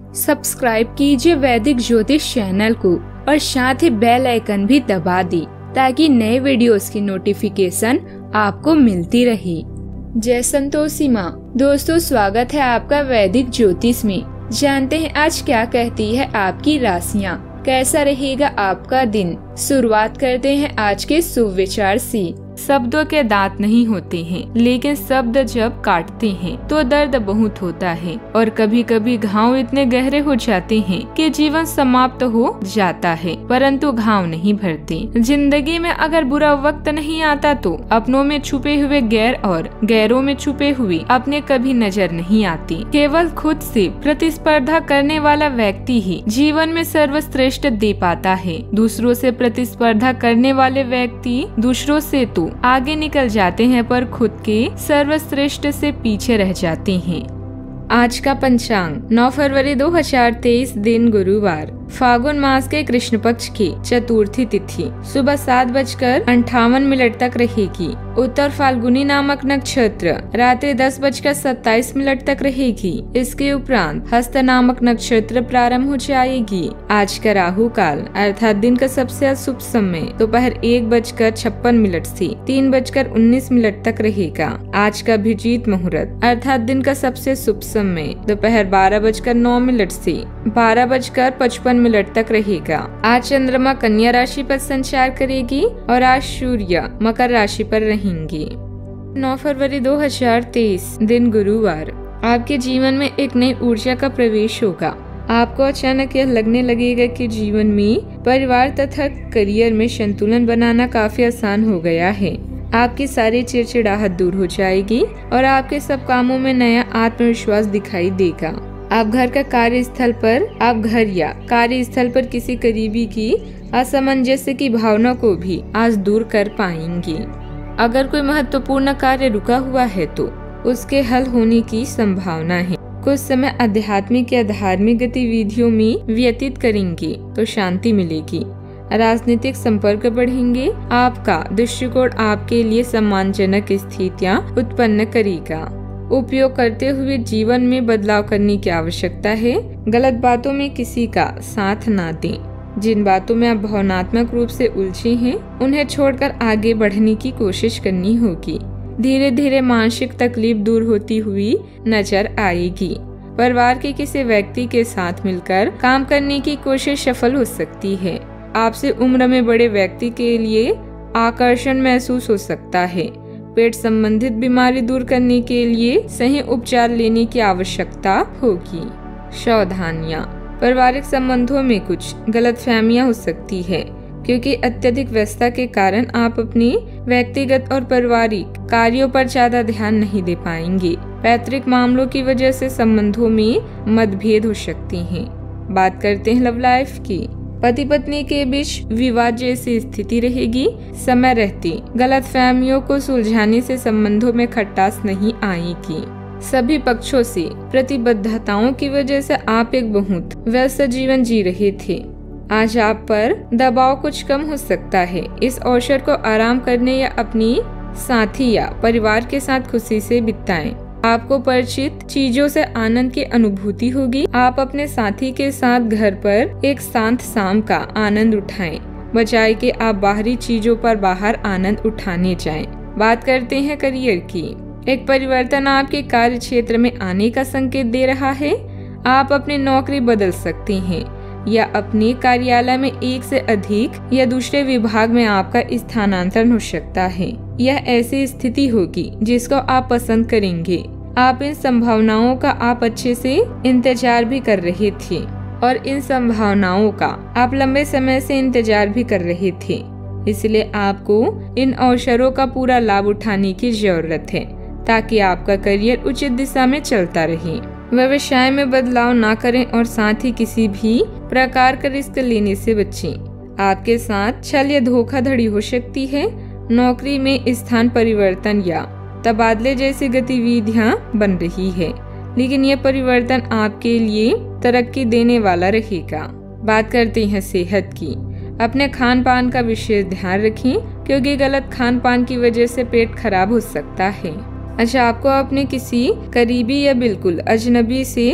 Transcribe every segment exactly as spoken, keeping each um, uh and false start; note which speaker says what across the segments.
Speaker 1: Subscribe कीजिए वैदिक ज्योतिष चैनल को और साथ ही बेल आइकन भी दबा दी ताकि नए वीडियोस की नोटिफिकेशन आपको मिलती रहे। जय संतोषी माँ। दोस्तों, स्वागत है आपका वैदिक ज्योतिष में। जानते हैं आज क्या कहती है आपकी राशियाँ, कैसा रहेगा आपका दिन। शुरुआत करते हैं आज के शुभ विचार से। शब्दों के दांत नहीं होते हैं, लेकिन शब्द जब काटते हैं तो दर्द बहुत होता है और कभी कभी घाव इतने गहरे हो जाते हैं कि जीवन समाप्त हो जाता है, परंतु घाव नहीं भरते। जिंदगी में अगर बुरा वक्त नहीं आता तो अपनों में छुपे हुए गैर और गैरों में छुपे हुए अपने कभी नजर नहीं आती। केवल खुद से प्रतिस्पर्धा करने वाला व्यक्ति ही जीवन में सर्वश्रेष्ठ दे पाता है। दूसरों से प्रतिस्पर्धा करने वाले व्यक्ति दूसरों से तो आगे निकल जाते हैं पर खुद के सर्वश्रेष्ठ से पीछे रह जाते हैं। आज का पंचांग नौ फरवरी दो हजार तेईस, दिन गुरुवार, फागुन मास के कृष्ण पक्ष की चतुर्थी तिथि सुबह सात बजकर अंठावन मिनट तक रहेगी। उत्तर फाल्गुनी नामक नक्षत्र रात्रि दस बजकर सत्ताईस मिनट तक रहेगी। इसके उपरांत हस्त नामक नक्षत्र प्रारंभ हो जाएगी। आज का राहु काल अर्थात दिन का सबसे अशुभ समय दोपहर एक बजकर छप्पन मिनट से तीन बजकर उन्नीस मिनट तक रहेगा। आज का अभिजीत मुहूर्त अर्थात दिन का सबसे शुभ समय दोपहर बारह बजकर नौ मिनट से बारह बजकर पचपन मिनट तक रहेगा। आज चंद्रमा कन्या राशि पर संचार करेगी और आज सूर्य मकर राशि पर रहेंगी। नौ फरवरी दो हजार तेईस, दिन गुरुवार, आपके जीवन में एक नई ऊर्जा का प्रवेश होगा। आपको अचानक यह लगने लगेगा कि जीवन में परिवार तथा करियर में संतुलन बनाना काफी आसान हो गया है। आपकी सारी चिड़चिड़ाहट दूर हो जाएगी और आपके सब कामों में नया आत्मविश्वास दिखाई देगा। आप घर का कार्यस्थल पर आप घर या कार्यस्थल पर किसी करीबी की असमंजस्य की भावना को भी आज दूर कर पाएंगे। अगर कोई महत्वपूर्ण कार्य रुका हुआ है तो उसके हल होने की संभावना है। कुछ समय आध्यात्मिक या धार्मिक गतिविधियों में व्यतीत करेंगे तो शांति मिलेगी। राजनीतिक संपर्क बढ़ेंगे। आपका दृष्टिकोण आपके लिए सम्मानजनक स्थितियां उत्पन्न करेगा। उपयोग करते हुए जीवन में बदलाव करने की आवश्यकता है। गलत बातों में किसी का साथ ना दें। जिन बातों में आप भावनात्मक रूप से उलझे हैं उन्हें छोड़कर आगे बढ़ने की कोशिश करनी होगी। धीरे धीरे मानसिक तकलीफ दूर होती हुई नजर आएगी। परिवार के किसी व्यक्ति के साथ मिलकर काम करने की कोशिश सफल हो सकती है। आपसे उम्र में बड़े व्यक्ति के लिए आकर्षण महसूस हो सकता है। पेट संबंधित बीमारी दूर करने के लिए सही उपचार लेने की आवश्यकता होगी। सावधानियां, पारिवारिक संबंधों में कुछ गलतफहमियां हो सकती है क्योंकि अत्यधिक व्यस्तता के कारण आप अपने व्यक्तिगत और पारिवारिक कार्यों पर ज्यादा ध्यान नहीं दे पाएंगे। पैतृक मामलों की वजह से संबंधों में मतभेद हो सकते हैं। बात करते हैं लव लाइफ की। पति पत्नी के बीच विवाद जैसी स्थिति रहेगी। समय रहते गलतफहमियों को सुलझाने से संबंधों में खटास नहीं आएगी। सभी पक्षों से प्रतिबद्धताओं की वजह से आप एक बहुत व्यस्त जीवन जी रहे थे। आज आप पर दबाव कुछ कम हो सकता है। इस अवसर को आराम करने या अपनी साथी या परिवार के साथ खुशी से बिताएं। आपको परिचित चीजों से आनंद की अनुभूति होगी। आप अपने साथी के साथ घर पर एक शांत शाम का आनंद उठाएं, बजाय कि आप बाहरी चीजों पर बाहर आनंद उठाने जाएं। बात करते हैं करियर की। एक परिवर्तन आपके कार्य क्षेत्र में आने का संकेत दे रहा है। आप अपनी नौकरी बदल सकते हैं या अपने कार्यालय में एक से अधिक या दूसरे विभाग में आपका स्थानांतरण हो सकता है। यह ऐसी स्थिति होगी जिसको आप पसंद करेंगे। आप इन संभावनाओं का आप अच्छे से इंतजार भी कर रहे थे और इन संभावनाओं का आप लंबे समय से इंतजार भी कर रहे थे। इसलिए आपको इन अवसरों का पूरा लाभ उठाने की जरूरत है ताकि आपका करियर उचित दिशा में चलता रहे। व्यवसाय में बदलाव ना करें और साथ ही किसी भी प्रकार का रिस्क लेने से बचें। आपके साथ छल या धोखाधड़ी हो सकती है। नौकरी में स्थान परिवर्तन या तबादले जैसी गतिविधियां बन रही है, लेकिन यह परिवर्तन आपके लिए तरक्की देने वाला रहेगा। बात करते हैं सेहत की। अपने खान पान का विशेष ध्यान रखें क्योंकि गलत खान पान की वजह से पेट खराब हो सकता है। अच्छा, आपको अपने किसी करीबी या बिल्कुल अजनबी से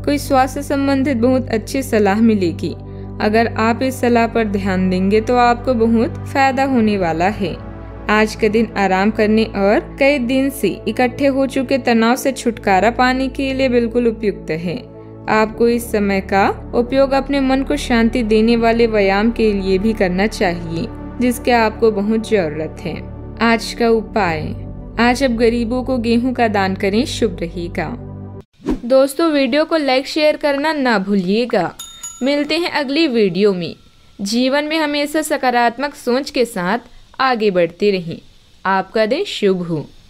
Speaker 1: कोई स्वास्थ्य संबंधित बहुत अच्छी सलाह मिलेगी। अगर आप इस सलाह पर ध्यान देंगे तो आपको बहुत फायदा होने वाला है। आज का दिन आराम करने और कई दिन से इकट्ठे हो चुके तनाव से छुटकारा पाने के लिए बिल्कुल उपयुक्त है। आपको इस समय का उपयोग अपने मन को शांति देने वाले व्यायाम के लिए भी करना चाहिए, जिसके आपको बहुत जरूरत है। आज का उपाय, आज आप गरीबों को गेहूं का दान करें, शुभ रहेगा। दोस्तों, वीडियो को लाइक शेयर करना ना भूलिएगा। मिलते हैं अगली वीडियो में। जीवन में हमेशा सकारात्मक सोच के साथ आगे बढ़ते रहें। आपका दिन शुभ हो।